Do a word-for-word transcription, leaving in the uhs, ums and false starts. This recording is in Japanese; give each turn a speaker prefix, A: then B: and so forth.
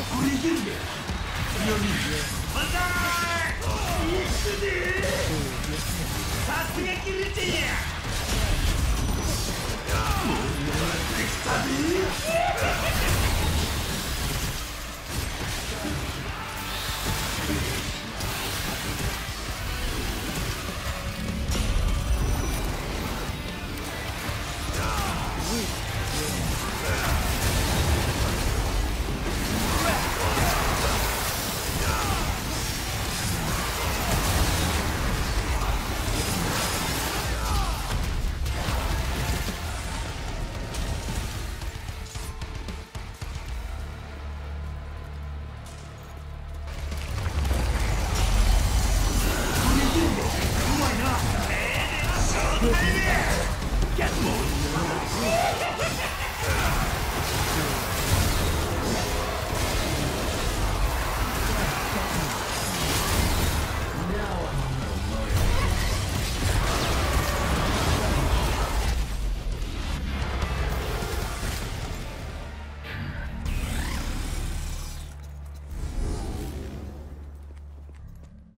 A: これいけるね。強み万歳。いくぜ。さすがキルチェや。もうやってきたぜ。